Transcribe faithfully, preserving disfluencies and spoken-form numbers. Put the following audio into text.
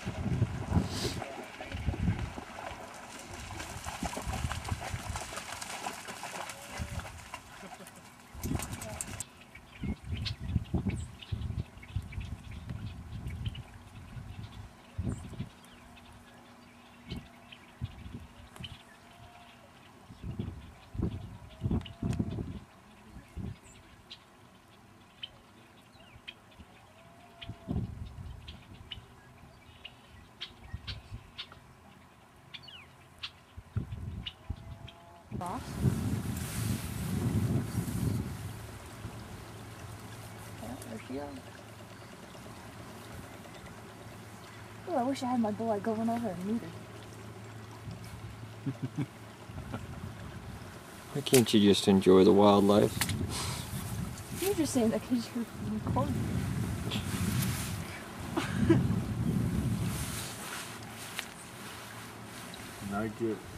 Boss? Yeah, there she goes. Oh, I wish I had my boy going over and meet her. Why can't you just enjoy the wildlife? You're just saying that because you're recording. And I get